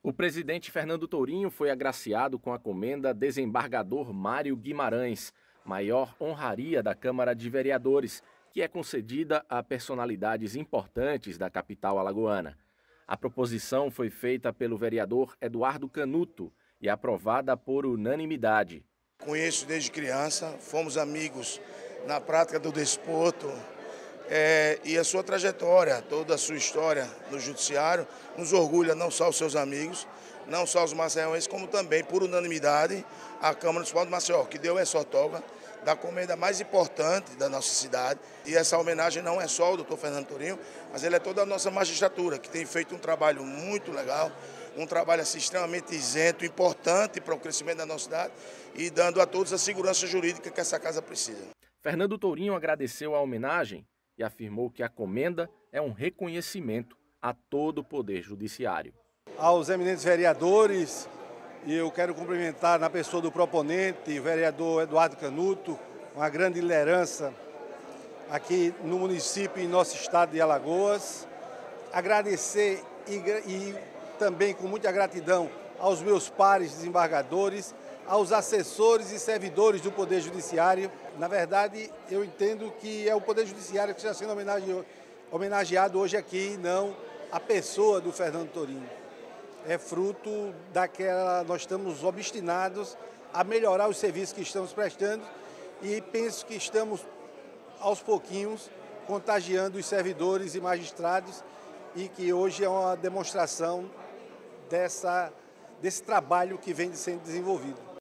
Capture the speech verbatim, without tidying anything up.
O presidente Fernando Tourinho foi agraciado com a comenda Desembargador Mário Guimarães, maior honraria da Câmara de Vereadores, que é concedida a personalidades importantes da capital alagoana. A proposição foi feita pelo vereador Eduardo Canuto e aprovada por unanimidade. Conheço desde criança, fomos amigos na prática do desporto. É, e a sua trajetória, toda a sua história no judiciário, nos orgulha não só os seus amigos, não só os maceienses, como também, por unanimidade, a Câmara Municipal de Maceió, que deu essa outorga da comenda mais importante da nossa cidade. E essa homenagem não é só ao doutor Fernando Tourinho, mas ele é toda a nossa magistratura, que tem feito um trabalho muito legal, um trabalho assim, extremamente isento, importante para o crescimento da nossa cidade e dando a todos a segurança jurídica que essa casa precisa. Fernando Tourinho agradeceu a homenagem e afirmou que a comenda é um reconhecimento a todo o Poder Judiciário. Aos eminentes vereadores, e eu quero cumprimentar na pessoa do proponente, o vereador Eduardo Canuto, uma grande liderança aqui no município e em nosso estado de Alagoas. Agradecer e, e também com muita gratidão aos meus pares desembargadores, aos assessores e servidores do Poder Judiciário. Na verdade, eu entendo que é o Poder Judiciário que está sendo homenageado hoje aqui, não a pessoa do Fernando Tourinho. É fruto daquela... Nós estamos obstinados a melhorar os serviços que estamos prestando e penso que estamos, aos pouquinhos, contagiando os servidores e magistrados e que hoje é uma demonstração dessa, desse trabalho que vem sendo desenvolvido.